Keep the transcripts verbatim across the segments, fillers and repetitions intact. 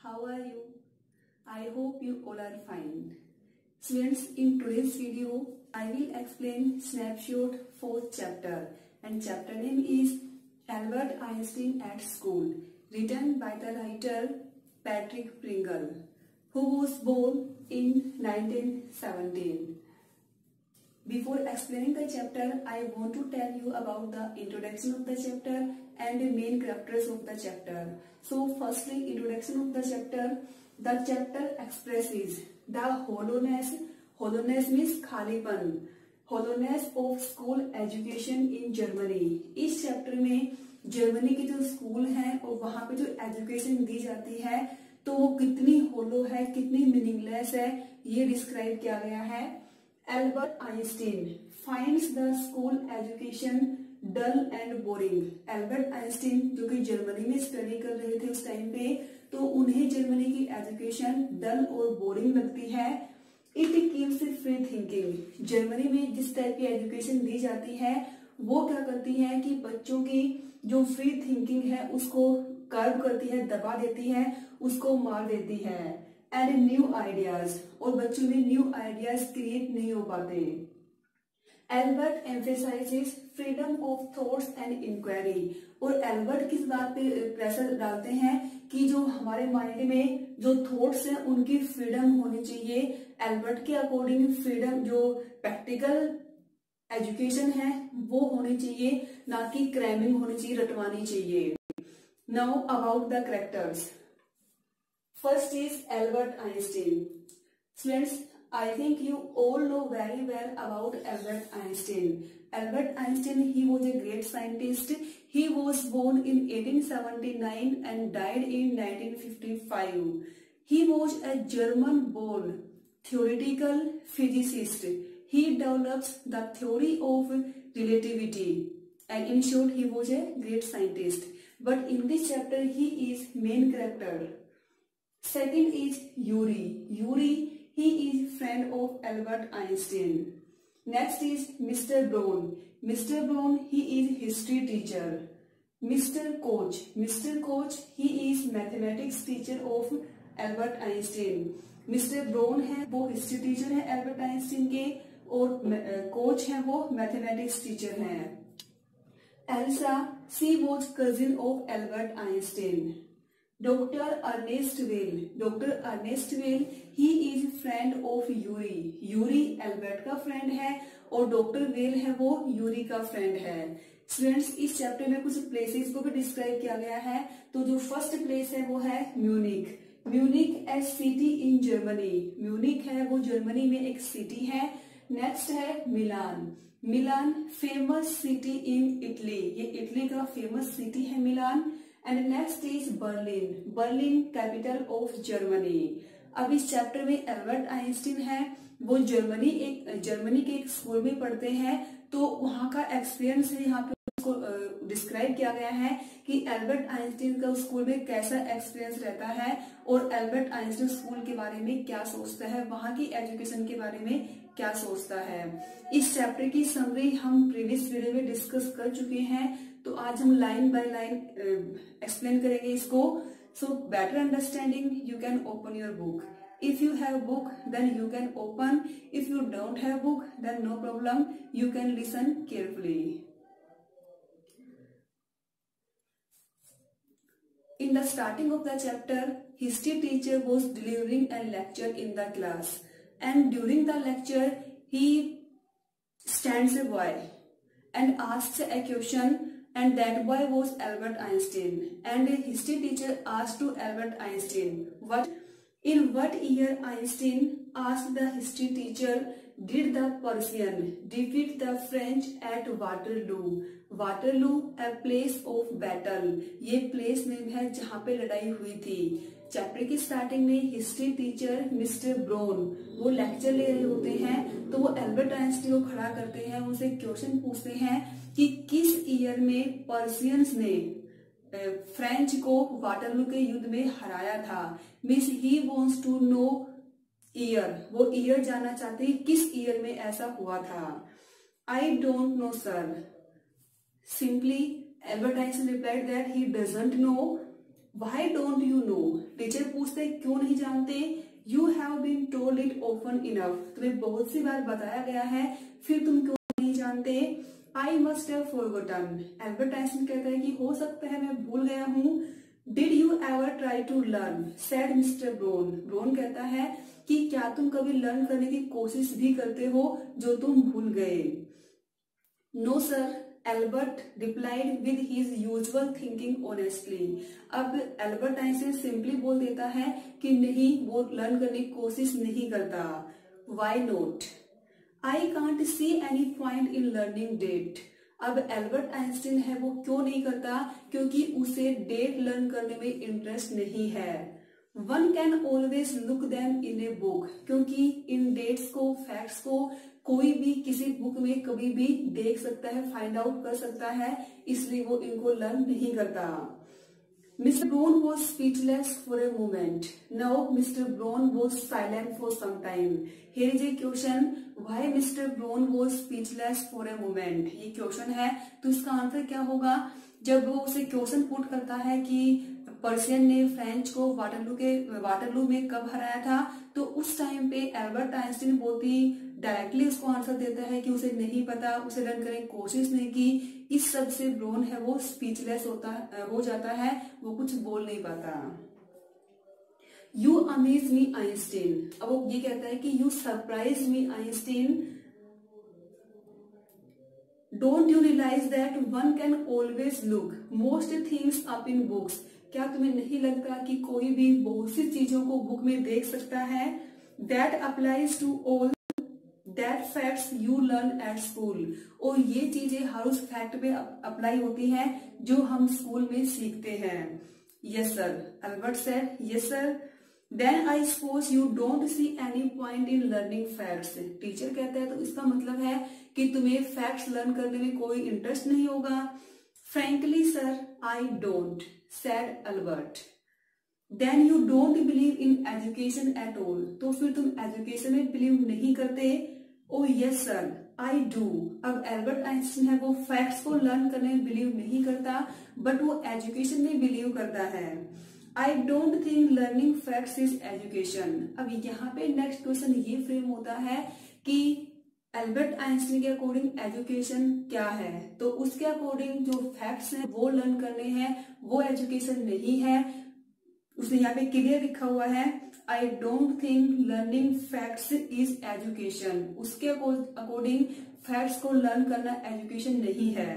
How are you? I hope you all are fine. Students, in today's video, I will explain snapshot fourth chapter, and chapter name is Albert Einstein at School, written by the writer Patrick Pringle, who was born in nineteen seventeen. Before explaining the chapter, I want to tell you about the introduction of the chapter and the main characters of the chapter. So firstly, introduction of the chapter. The chapter expresses the hollowness, hollowness means खालीपन, hollowness of school education in Germany. इस chapter में Germany के जो school है और वहाँ पे जो एजुकेशन दी जाती है तो वो कितनी होलो है, कितनी मीनिंगलेस है, ये डिस्क्राइब किया गया है. Albert Einstein finds the school education dull and boring. Albert Einstein जो कि जर्मनी में स्टडी कर रहे थे उस टाइम पे, तो उन्हें जर्मनी की एजुकेशन डल और बोरिंग लगती है. It keeps free thinking. Germany में जिस टाइप की एजुकेशन दी जाती है वो क्या करती है कि बच्चों की जो फ्री थिंकिंग है उसको कर्व करती है, दबा देती है, उसको मार देती है. एंड न्यू आइडियाज, और बच्चों में न्यू आइडियाज क्रिएट नहीं हो पाते. Albert emphasises freedom of thoughts and inquiry. और एल्बर्ट किस बात पे प्रेशर डालते हैं कि जो हमारे माइंड में जो थॉट्स हैं उनकी फ्रीडम होनी चाहिए. एल्बर्ट के अकॉर्डिंग फ्रीडम जो प्रैक्टिकल एजुकेशन है वो होनी चाहिए, ना कि क्रैमिंग होनी चाहिए, रटवानी चाहिए. Now about the characters. First is Albert Einstein. Students, I think you all know very well about Albert Einstein. Albert Einstein, he was a great scientist. He was born in eighteen seventy-nine and died in nineteen fifty-five. He was a German-born theoretical physicist. He develops the theory of relativity. And in short, he was a great scientist. But in this chapter, he is main character. Second is Yuri. Yuri, he is friend of Albert Einstein. Next is Mister Braun. Mister Braun, he is history teacher. Mister Koch. Mister Koch, he is mathematics teacher of Albert Einstein. Mister Braun है वो history teacher है Albert Einstein के, और coach है वो mathematics teacher है. Elsa, she was cousin of Albert Einstein. Doctor Ernest Weil. Doctor Ernest Weil, he is friend of Yuri. Yuri Albert का friend है और डॉक्टर वेल है वो यूरी का फ्रेंड है. स्टूडेंट्स, इस चैप्टर में कुछ प्लेसेस को भी डिस्क्राइब किया गया है. तो जो फर्स्ट प्लेस है वो है Munich. Munich a city in Germany. Munich है वो जर्मनी में एक सिटी है. नेक्स्ट है Milan. Milan famous city in Italy. ये इटली का फेमस सिटी है Milan. And next is Berlin. Berlin capital of Germany. अब इस चैप्टर में एल्बर्ट आइंस्टीन है वो जर्मनी एक जर्मनी के एक स्कूल में पढ़ते हैं, तो वहां का एक्सपीरियंस है यहाँ पे उसको डिस्क्राइब किया गया है कि एल्बर्ट आइंस्टीन का स्कूल में कैसा एक्सपीरियंस रहता है और एल्बर्ट आइंस्टीन स्कूल के बारे में क्या सोचता है, वहां की एजुकेशन के बारे में क्या सोचता है. इस चैप्टर की समरी हम प्रीवियस वीडियो में डिस्कस कर चुके हैं, तो आज हम लाइन बाय लाइन एक्सप्लेन करेंगे इसको. So better understanding you can open your book. If you have book then you can open. If you don't have book then no problem, you can listen carefully. In the starting of the chapter, history teacher was delivering a lecture in the class, and during the lecture he stands a boy and asks a question, and that boy was Albert Einstein. And a history teacher asked to Albert Einstein, what in what year Einstein, asked the history teacher, did the Persian defeat the French at Waterloo? Waterloo a place of battle. ये place name है जहाँ पे लड़ाई हुई थी. Chapter की starting में history teacher mister Brown वो लेक्चर ले रहे होते हैं, तो वो एल्बर्ट आइंस्टीन को खड़ा करते हैं, उनसे क्वेश्चन पूछते हैं कि किस ईयर में पर्सियंस ने फ्रेंच को वाटरलू के युद्ध में हराया था. Means he wants to know year. वो ईयर जानना चाहते हैं किस ईयर में ऐसा हुआ था. I don't know sir. Simply, Albert Einstein replied that he doesn't know. Why don't you know? Teacher पूछते से क्यों नहीं जानते? You have been told it often enough, तुम्हें बहुत सी बार बताया गया है, फिर तुम क्यों नहीं जानते? I must have forgotten, Albert Einstein कहता है कि हो सकता है मैं भूल गया हूँ। Did you ever try to learn, said mister Brown, Brown कहता है कि क्या तुम कभी लर्न करने की कोशिश भी करते हो जो तुम भूल गए? No sir, Albert replied with his usual thinking honestly. अब एल्बर्ट आइंस्टीन सिंपली बोल देता है कि नहीं, वो लर्न करने की कोशिश नहीं करता। Why not? I can't see any point in learning date. अब एल्बर्ट आइंस्टीन है वो क्यों नहीं करता? क्योंकि उसे डेट लर्न करने में इंटरेस्ट नहीं है। One can always look them in a book, क्योंकि इन डेट्स को, फैक्ट्स को कोई भी किसी बुक में कभी भी देख सकता है, फाइंड आउट कर सकता है, इसलिए वो इनको लर्न नहीं करता। Mister Brown was speechless for a moment. Now mister Brown was silent for some time. Here is a question, why mister Brown was speechless for a moment. ये क्वेश्चन है, तो इसका आंसर क्या होगा? जब वो उसे क्वेश्चन पुट करता है कि पर्शियन ने फ्रेंच को वाटरलू के वाटरलू में कब हराया था, तो उस टाइम पे एल्बर्ट आइंस्टीन बहुत ही डायरेक्टली उसको आंसर देता है कि उसे नहीं पता, उसे लर्न करने की कोशिश नहीं की। इस सब से ब्रोन है वो स्पीचलेस होता हो जाता है, वो कुछ बोल नहीं पाता। यू अमेज मी आइंस्टीन, अब वो ये कहता है कि you surprise me Einstein. Don't you realise that one can always look most things up in books. क्या तुम्हें नहीं लगता कि कोई भी बहुत सी चीजों को बुक में देख सकता है? That applies to all that facts you learn at school, और ये चीजें हर उस फैक्ट पे अप्लाई होती हैं जो हम स्कूल में सीखते हैं। Yes sir, Albert said yes sir. Then I suppose you don't see any point in learning facts. Teacher कहता है तो इसका मतलब है कि तुम्हें फैक्ट्स लर्न करने में कोई इंटरेस्ट नहीं होगा। Frankly sir, I don't, said Albert. Then you don't believe in education at all, तो फिर तुम एजुकेशन में बिलीव नहीं करते? Oh yes sir, I do. अब एल्बर्ट आइंस्टीन है वो फैक्ट्स को लर्न करने में बिलीव नहीं करता, बट वो एजुकेशन में बिलीव करता है। I don't think learning facts is education. अब यहाँ पे नेक्स्ट क्वेश्चन ये फ्रेम होता है कि एल्बर्ट आइंस्टीन के अकॉर्डिंग एजुकेशन क्या है, तो उसके अकॉर्डिंग जो फैक्ट्स हैं वो लर्न करने हैं, वो एजुकेशन नहीं है। उसने यहाँ पे क्लियर लिखा हुआ है, I don't think learning facts is education. उसके अकॉर्डिंग फैक्ट्स को लर्न करना एजुकेशन नहीं है।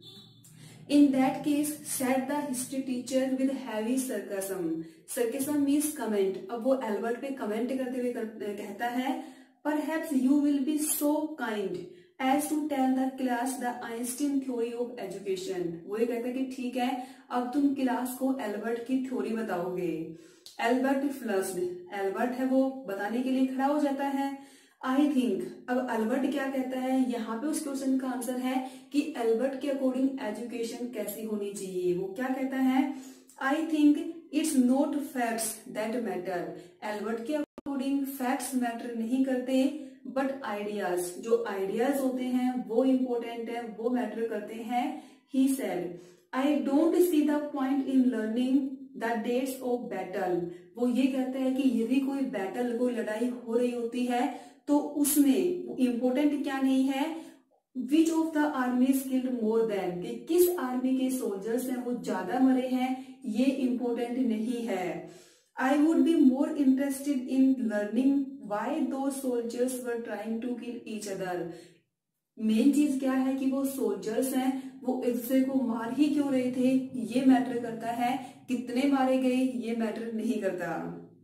In that case said the history teacher with heavy sarcasm. Sarcasm means comment. अब वो एल्बर्ट पे कमेंट करते हुए कर, कहता है, perhaps you will be so kind as to tell the class the Einstein theory of education. वो ये कहता है कि ठीक है, अब तुम क्लास को एल्बर्ट की थ्योरी बताओगे। एल्बर्ट फ्लस्ड, एल्बर्ट है वो बताने के लिए खड़ा हो जाता है। आई थिंक, अब एल्बर्ट क्या कहता है, यहाँ पे उस क्वेश्चन का आंसर है कि एल्बर्ट के अकॉर्डिंग एजुकेशन कैसी होनी चाहिए। वो क्या कहता है, I think it's not facts that matter. Albert के अकॉर्डिंग फैक्ट्स मैटर नहीं करते, बट आइडियाज, जो आइडियाज होते हैं वो इम्पोर्टेंट है, वो मैटर करते हैं। He said, I don't see the point in learning the dates of battle. वो ये कहता है कि यदि कोई बैटल, कोई लड़ाई हो रही होती है तो उसमें इम्पोर्टेंट क्या नहीं है, which of the army killed more than, कि किस आर्मी के सोल्जर्स हैं वो ज्यादा मरे हैं, ये इम्पोर्टेंट नहीं है। I would be more interested in learning why दो soldiers were trying to kill each other. Main चीज क्या है कि वो सोल्जर्स हैं वो एक दूसरे को मार ही क्यों रहे थे, ये मैटर करता है। कितने मारे गए ये मैटर नहीं करता।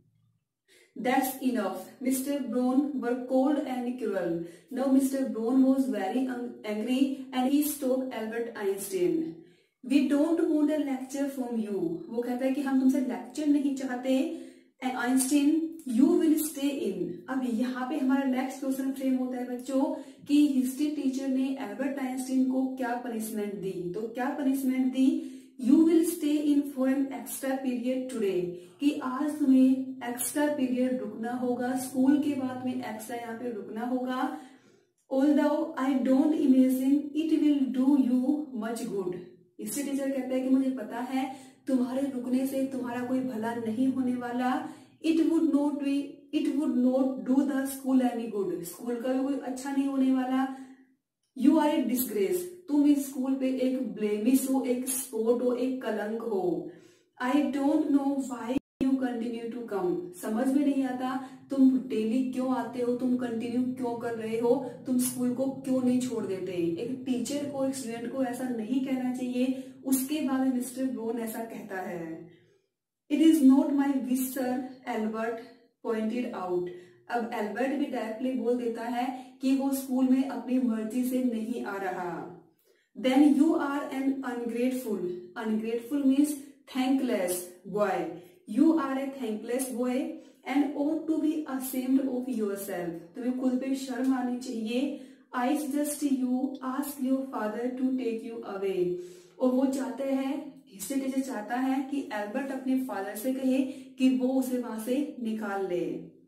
That's enough. Mister Brown were cold and cruel. Now Mister Brown was very angry and he stopped Albert Einstein. We don't want a lecture from you. वो कहता है कि हम तुमसे लेक्चर नहीं चाहते। Einstein, you will stay in. अब यहाँ पे हमारा नेक्स्ट क्वेश्चन फ्रेम होता है बच्चों कि हिस्ट्री टीचर ने एल्बर्ट आइंस्टीन को क्या पनिशमेंट दी। तो क्या पनिशमेंट दी, you will stay in for an extra period today, कि आज तुम्हें एक्स्ट्रा पीरियड रुकना होगा, स्कूल के बाद में एक्स्ट्रा यहाँ पे रुकना होगा। Although I don't imagine it will do you much good. इससे टीचर कहता है कि मुझे पता है तुम्हारे रुकने से तुम्हारा कोई भला नहीं होने वाला। It would not be it would not do the school any good, school का भी कोई अच्छा नहीं होने वाला। यू आर ए डिसग्रेस, तुम इस स्कूल पे एक ब्लेमिश हो, एक स्पॉट हो, एक कलंक हो। I don't know why you continue to come, समझ में नहीं आता तुम डेली क्यों आते हो, तुम कंटिन्यू क्यों कर रहे हो, तुम स्कूल को क्यों नहीं छोड़ देते। एक टीचर को एक स्टूडेंट को ऐसा नहीं कहना चाहिए। उसके बाद मिस्टर ब्रोन ऐसा कहता है, it is not my wish sir, Albert pointed out. अब एल्बर्ट भी डायरेक्टली बोल देता है कि वो स्कूल में अपनी मर्जी से नहीं आ रहा। Then you are an ungrateful, ungrateful means thankless boy, you are a thankless boy and ought to be ashamed of yourself, तुम्हें खुद पे शर्म आनी चाहिए। I suggest you ask your father to take you away, और वो चाहते हैं, हिस्ट्री टीचर चाहता है कि एल्बर्ट अपने फादर से कहे कि वो उसे वहां से निकाल ले।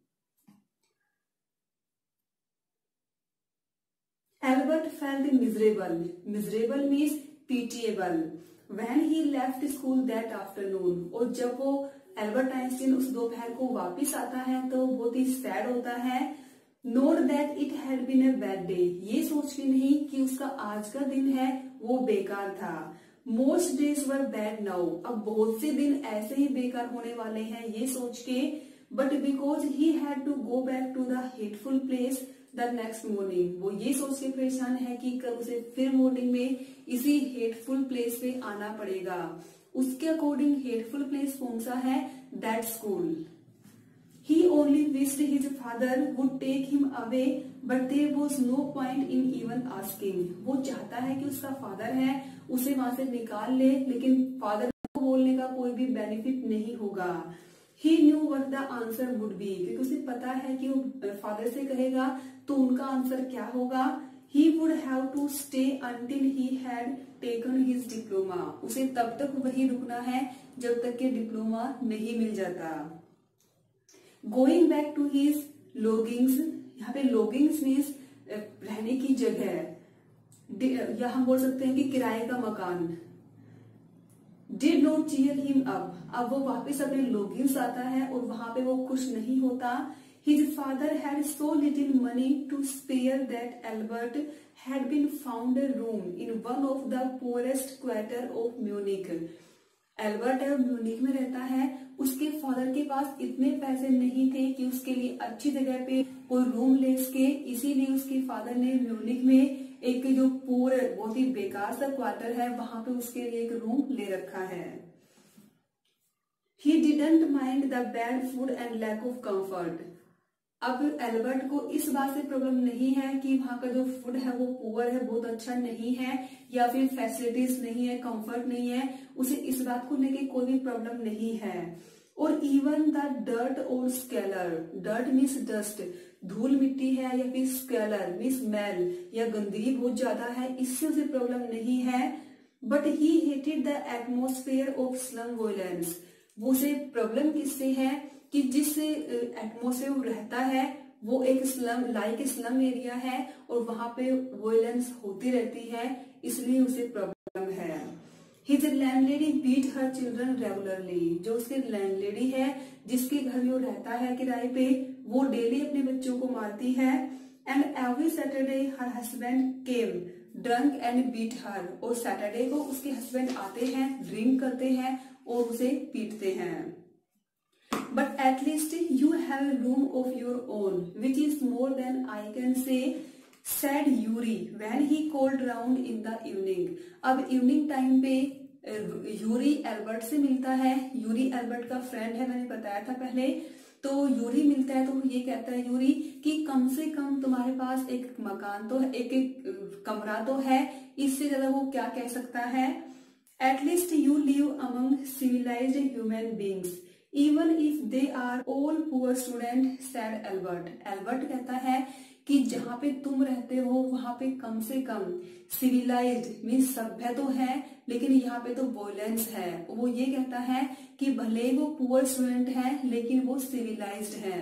Albert felt miserable, miserable means pitiable when he left school that afternoon, और जब वो एल्बर्ट आइंस्टीन उस दोपहर को वापिस आता है तो बहुत ही सैड होता है। Not that it had been a bad day, ये सोच के नहीं कि उसका आज का दिन है वो बेकार था। Most days were bad now, अब बहुत से दिन ऐसे ही बेकार होने वाले हैं ये सोच के। But because he had to go back to the hateful place the next morning, वो ये सोच के परेशान है कि कल उसे फिर मॉर्निंग में इसी हेटफुल प्लेस पे आना पड़ेगा। उसके अकॉर्डिंग हेटफुल प्लेस कौन सा है, that school. He only wished his father would take him away, but there was no point in even asking. वो चाहता है कि उसका फादर है उसे वहां से निकाल ले, लेकिन फादर को बोलने का कोई भी बेनिफिट नहीं होगा। He knew what the answer would be, क्योंकि उसे पता है कि वो फादर से कहेगा तो उनका आंसर क्या होगा। He would have to stay until he had taken his diploma, उसे तब तक वही रुकना है जब तक कि डिप्लोमा नहीं मिल जाता। Going back to his lodgings, यहाँ पे लॉगिंग्स मीन्स रहने की जगह, या हम बोल सकते हैं कि किराए का मकान। Did not cheer him up, अब वो वापस अपने लॉगिंग्स आता है और वहां पे वो खुश नहीं होता। His father had so little money to spare that Albert had been found a room in one of the poorest quarter of Munich. Albert है म्यूनिक में रहता है, उसके फादर के पास इतने पैसे नहीं थे कि उसके लिए अच्छी जगह पे कोई रूम ले सके, इसीलिए उसके फादर ने म्यूनिक में एक जो पूर बहुत ही बेकार सा क्वार्टर है वहां पे उसके लिए एक रूम ले रखा है। He didn't mind the bad food and lack of comfort. अब एल्बर्ट को इस बात से प्रॉब्लम नहीं है कि वहां का जो फूड है वो पुअर है, बहुत अच्छा नहीं है, या फिर फैसिलिटीज नहीं है, कंफर्ट नहीं है, उसे इस बात को लेके कोई भी प्रॉब्लम नहीं है। और इवन द डर्ट और स्केलर, डर्ट मीन्स डस्ट, धूल मिट्टी है, या फिर स्केलर मीन्स स्मेल या गंदगी बहुत ज्यादा है, इससे उसे प्रॉब्लम नहीं है। But he hated the atmosphere of slum violence, वो उसे प्रॉब्लम किससे है कि जिस एटमोसफेयर रहता है वो एक स्लम लाइक स्लम एरिया है और वहां पे वायलेंस होती रहती है, इसलिए उसे प्रॉब्लम है। His landlady beat her children regularly, जो उसकी लैंडलेडी है जिसके घर में वो रहता है किराए पे, वो डेली अपने बच्चों को मारती है। And every Saturday her husband came drunk and beat her, और सैटरडे को उसके हस्बैंड आते हैं, ड्रिंक करते हैं और उसे पीटते हैं। But at least you have a room of your own, which is more than I can say, said Yuri when he called round in the evening. अब इवनिंग टाइम पे यूरी एल्बर्ट से मिलता है, यूरी एल्बर्ट का friend है, मैंने बताया था पहले। तो यूरी मिलता है तो ये कहता है यूरी कि कम से कम तुम्हारे पास एक मकान तो एक, एक कमरा तो है, इससे ज्यादा वो क्या कह सकता है। At least you live among civilized human beings, even if they are all poor student, said Albert. Albert कहता है कि जहाँ पे तुम रहते हो वहां पे कम से कम सिविलाइज्ड मीन्स सभ्य तो है, लेकिन यहाँ पे तो वॉयलेंस है। वो ये कहता है कि भले वो पुअर स्टूडेंट है लेकिन वो सिविलाइज्ड है।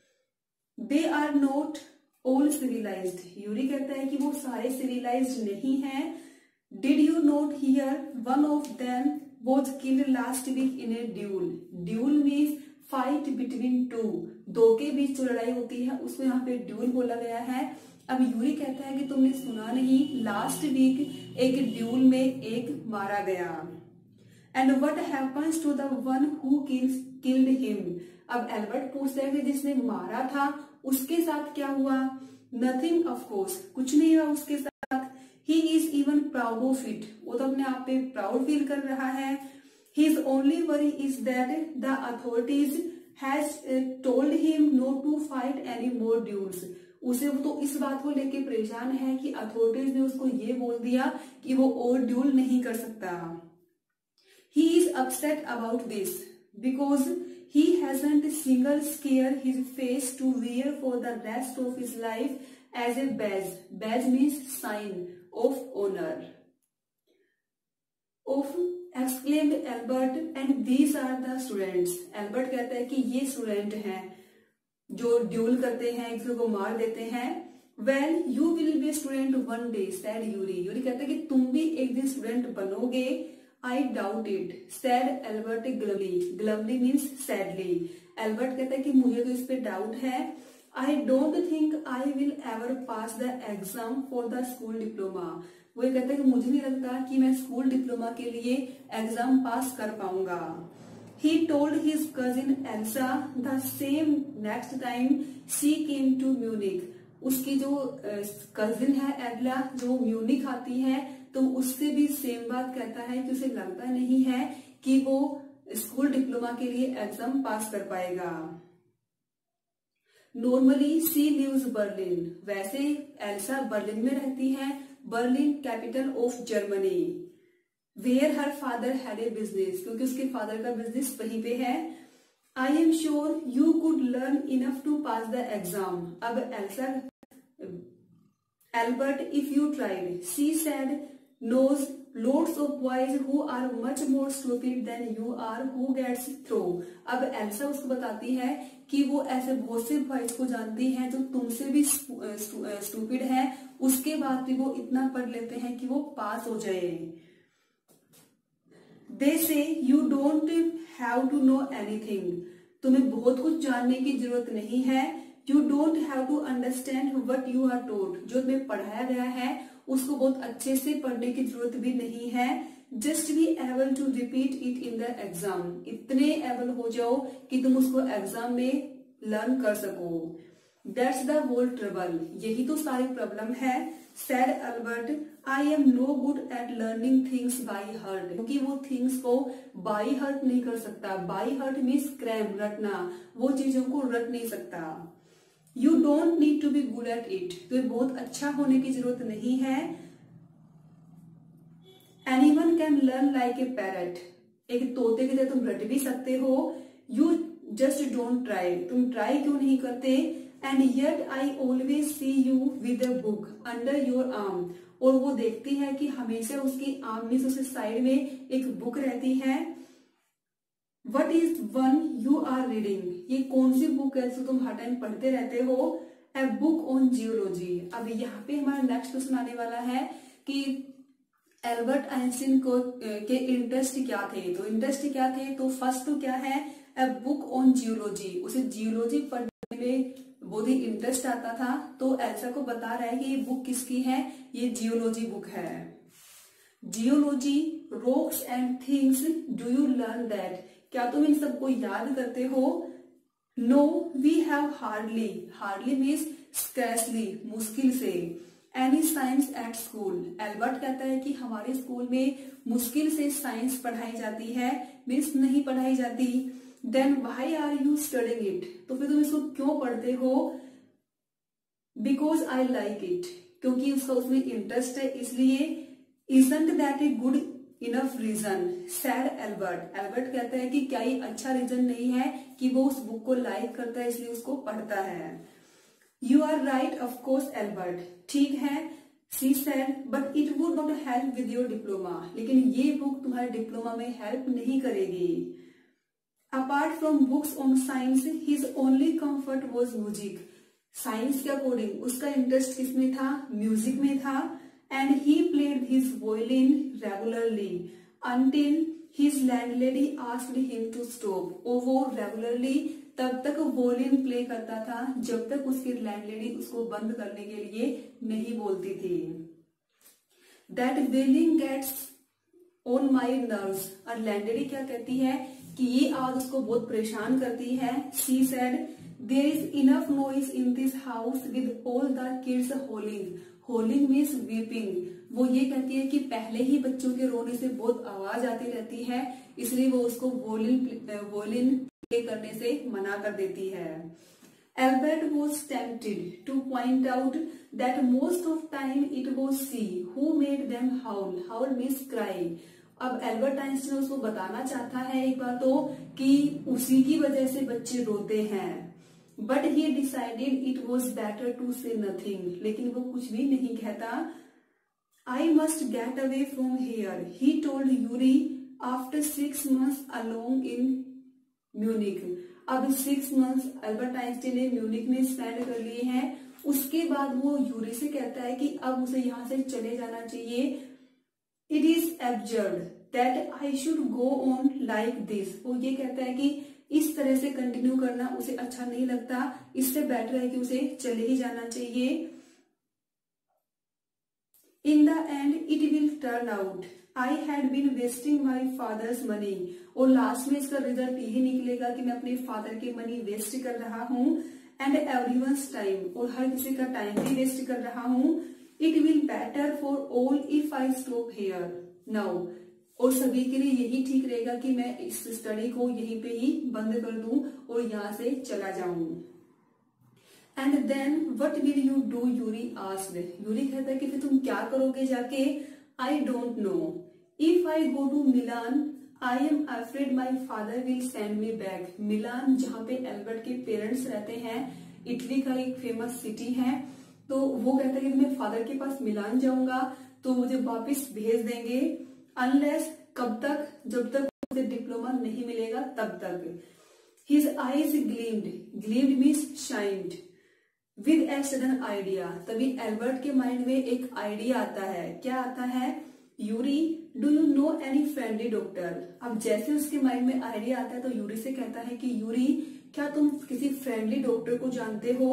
They are not all civilised, Yuri कहता है कि वो सारे सिविलाइज्ड नहीं है। Did you not hear one of them was killed last week in a duel. Duel means fight between two, दो के बीच जो लड़ाई होती है उसको यहाँ पे ड्यूल बोला गया है। अब यूरी कहता है कि तुमने सुना नहीं, लास्ट वीक एक ड्यूल में एक मारा गया। And what happens to the one who killed him. अब एल्बर्ट पूछता है कि जिसने मारा था उसके साथ क्या हुआ। नथिंग ऑफ कोर्स, कुछ नहीं हुआ उसके साथ। He is even proud of it, वो तो अपने आप पे प्राउड फील कर रहा है। His only worry is that the authorities has told him not to fight any more duels. उसे वो तो इस बात को लेके परेशान है कि अथॉरिटीज ने उसको ये बोल दिया कि वो और ड्यूल नहीं कर सकता। He is upset about this because he hasn't single scare his face to wear for the rest of his life as a badge. Badge means sign of honor. Of exclaimed Albert, and these are the students. Albert कहता है कि ये student हैं जो dual करते हैं, एक दूसरे को मार देते हैं। Well, you will be a student one day, said Yuri. Yuri कहता है कि तुम भी एक दिन स्टूडेंट बनोगे। I doubt it, said Albert glumly. Glumly means sadly. Albert कहता है कि मुझे तो इस पे डाउट है। I don't think I will ever pass the exam for the school diploma. वो ये कहता है कि मुझे नहीं लगता कि मैं स्कूल डिप्लोमा के लिए एग्जाम पास कर पाऊंगा। He told his cousin Elsa the same next time she came to Munich. उसकी जो कजिन है एल्ला जो म्यूनिक आती है तो उससे भी सेम बात कहता है कि उसे लगता नहीं है कि वो स्कूल डिप्लोमा के लिए एग्जाम पास कर पाएगा। नॉर्मली सी लिव्स बर्लिन, वैसे एल्सा बर्लिन में रहती है। Berlin capital of Germany. Where her father had a business, क्योंकि उसके फादर का बिजनेस वहीं पे है। I am sure you could learn enough to pass the exam. अब Elsa Albert if you tried, she said knows lots of boys who are much more stupid than you are who gets through. अब Elsa उसको बताती है कि वो ऐसे बहुत से बॉयज को जानती है जो तुमसे भी स्टूपिड है, उसके बाद भी वो इतना पढ़ लेते हैं कि वो पास हो जाए। They say you don't have to know anything. तुम्हें बहुत कुछ जानने की जरूरत नहीं है। You don't have to understand what you are taught. जो तुम्हें पढ़ाया गया है उसको बहुत अच्छे से पढ़ने की जरूरत भी नहीं है। Just be able to repeat it in the exam, इतने एबल हो जाओ कि तुम उसको एग्जाम में लर्न कर सको। दैट्स द होल ट्रबल, यही तो सारी प्रॉब्लम है। Said Albert, I am no good at learning things by heart, क्योंकि वो थिंग्स को बाई हार्ट नहीं कर सकता। बाई हार्ट मीन्स क्रैम, रटना, वो चीजों को रट नहीं सकता। You don't need to be good at it, तो बहुत अच्छा होने की जरूरत नहीं है। Anyone can learn like a parrot, एक तोते की तरह तुम रट भी सकते हो। यू जस्ट डोंट ट्राई, तुम ट्राई क्यों नहीं करते। And yet I always see you with a book under your arm, और वो देखती है कि हमेशा उसकी आर्म में, उसके साइड में एक बुक रहती है। What is one you are reading, ये कौन सी बुक है जो तुम हर टाइम पढ़ते रहते हो। A book on geology. अब यहाँ पे हमारा नेक्स्ट क्वेश्चन आने वाला है कि एल्बर्ट आइंस्टीन को के इंटरेस्ट क्या थे। तो इंटरेस्ट क्या थे, तो फर्स्ट तो क्या है, ए बुक ऑन जियोलॉजी, उसे जियोलॉजी पढ़ने में बहुत ही इंटरेस्ट आता था। तो एल्सा को बता रहा है कि ये बुक किसकी है, ये जियोलॉजी बुक है। Geology, rocks and things, do you learn that, क्या तुम इन सबको याद करते हो। No we have hardly, hardly means scarcely, मुश्किल से। Any science at school, Albert कहता है कि हमारे स्कूल में मुश्किल से साइंस पढ़ाई जाती है, मीन्स नहीं पढ़ाई जाती। Then why are you studying it, तो फिर तुम इसको क्यों पढ़ते हो। बिकॉज आई लाइक इट, क्योंकि उसका उसमें इंटरेस्ट है इसलिए। Isn't that a good enough reason, said Albert, Albert कहता है कि क्या ये अच्छा रीजन नहीं है कि वो उस बुक को लाइक करता है इसलिए उसको पढ़ता है। You are right of course Albert, ठीक है। She said but it would not help with your diploma, लेकिन ये बुक तुम्हारे डिप्लोमा में हेल्प नहीं करेगी। Apart from books on science his only comfort was music, science के अकॉर्डिंग उसका इंटरेस्ट किसमें था, म्यूजिक में था। And he played his violin regularly until his landlady asked him to stop. और वो रेगुलरली तब तक वॉल्यूम प्ले करता था जब तक उसकी लैंडलेडी उसको बंद करने के लिए नहीं बोलती थी। That wailing gets on my nerves. और लैंडलेडी क्या कहती है कि ये आवाज उसको बहुत परेशान करती है। She said there is enough noise in this house with all the kids howling. Howling means weeping. वो ये कहती है कि पहले ही बच्चों के रोने से बहुत आवाज आती रहती है, इसलिए वो उसको वॉल्यूम वॉल्यूम प्ले करने से मना कर देती है। Albert was tempted to point out that most of time it was she who made them howl. Howl means cry. अब एल्बर्ट आइंस्टीन उसको बताना चाहता है एक बार तो कि उसी की वजह से बच्चे रोते हैं, but he decided it was better to say nothing. लेकिन वो कुछ भी नहीं कहता। I must get away from here, he told Yuri after six months along in Munich. अब सिक्स मंथ्स एल्बर्ट आइंस्टीन ने म्यूनिक में स्पेंड कर लिए हैं। उसके बाद वो यूरी से कहता है कि अब उसे यहां से चले जाना चाहिए। It is absurd that I should go on like this. वो ये कहता है कि इस तरह से कंटिन्यू करना उसे अच्छा नहीं लगता, इससे बेटर है कि उसे चले ही जाना चाहिए। In the end it will turn out I had been wasting my father's money. और लास्ट में इसका रिजल्ट यही निकलेगा कि मैं अपने फादर की मनी वेस्ट कर रहा हूँ। एंड एवरीवन्स टाइम, और हर किसी का टाइम भी वेस्ट कर रहा हूँ। It will better for all if I stop here now. और सभी के लिए यही ठीक रहेगा कि मैं इस स्टडी को यहीं पे ही बंद कर दूं और यहां से चला जाऊं। And then what will you do, Yuri asked. Yuri कहता है कि फिर तुम क्या करोगे जाके। I don't know, if I go to Milan I am afraid my father will send me back. Milan जहाँ पे एल्बर्ट के पेरेंट्स रहते हैं, इटली का एक फेमस सिटी है, तो वो कहता है कि मैं फादर के पास मिलान जाऊंगा तो मुझे वापिस भेज देंगे। अनलेस कब तक, जब तक उसे डिप्लोमा नहीं मिलेगा तब तक। His eyes gleamed, gleamed means shined, with a sudden idea. तभी एल्बर्ट के माइंड में एक आइडिया आता है। क्या आता है? Yuri do you know any friendly doctor. अब जैसे उसके माइंड में आइडिया आता है तो यूरी से कहता है कि यूरी क्या तुम किसी फ्रेंडली डॉक्टर को जानते हो?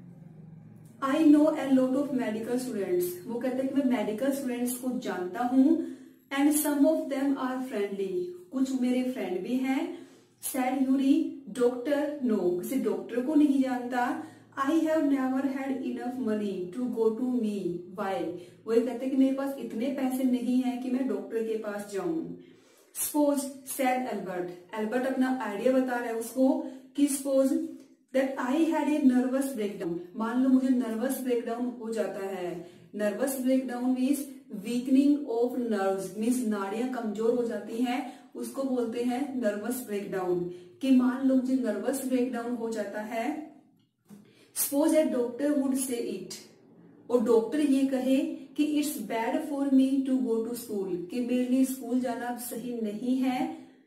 I know a lot of medical students. वो कहते हैं कि मैं मेडिकल स्टूडेंट्स को जानता हूँ। And some of them are friendly, कुछ मेरे फ्रेंड भी हैं। सैड यूरी डॉक्टर नो, किसी डॉक्टर को नहीं जानता। I have never had enough money to go to me why. वो कहते हैं कि मेरे पास इतने पैसे नहीं है कि मैं डॉक्टर के पास जाऊं। सपोज सैड एल्बर्ट, एल्बर्ट अपना आइडिया बता रहा है उसको कि suppose that I had a nervous breakdown. मान लो मुझे नर्वस ब्रेकडाउन हो जाता है। Nervous breakdown means weakening of nerves, means नाड़ियां कमजोर हो जाती हैं, उसको बोलते हैं नर्वस ब्रेकडाउन। कि मान लो मुझे नर्वस ब्रेकडाउन हो जाता है। Suppose a doctor would say it, और डॉक्टर ये कहे कि it's bad for me to go to school, कि मेरे लिए स्कूल जाना सही नहीं है।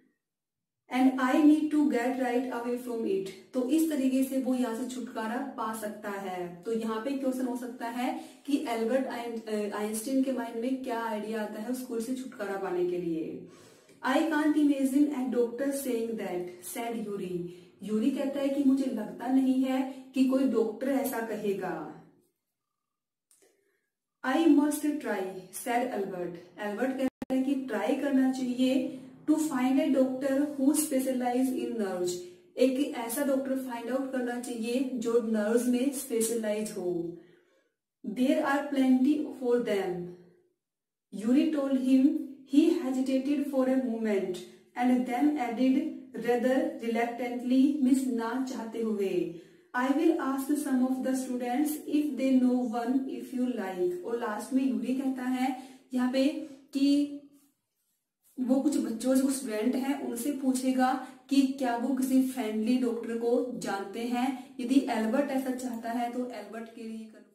And I need to get right away from it. तो इस तरीके से वो यहाँ से छुटकारा पा सकता है। तो यहाँ पे क्वेश्चन हो सकता है कि एल्बर्ट आइंस्टीन के माइंड में क्या आइडिया आता है स्कूल से छुटकारा पाने के लिए। I can't imagine a doctor saying that, said Yuri. Yuri कहता है कि मुझे लगता नहीं है कि कोई डॉक्टर ऐसा कहेगा। I must try, said Albert. Albert कहता है कि ट्राई करना चाहिए to find a doctor who specialise in nerves. एक ऐसा डॉक्टर फाइंड आउट करना चाहिए जो नर्व्स में स्पेशलाइज हो। There are plenty for them, Yuri told him. He hesitated for a moment and then added rather reluctantly, means ना चाहते हुए, I will ask some of the students if they know one if you like. और last में Yuri कहता है यहाँ पे कि वो कुछ बच्चों जो स्टूडेंट हैं उनसे पूछेगा कि क्या वो किसी फ्रेंडली डॉक्टर को जानते हैं। यदि एल्बर्ट ऐसा चाहता है तो एल्बर्ट के लिए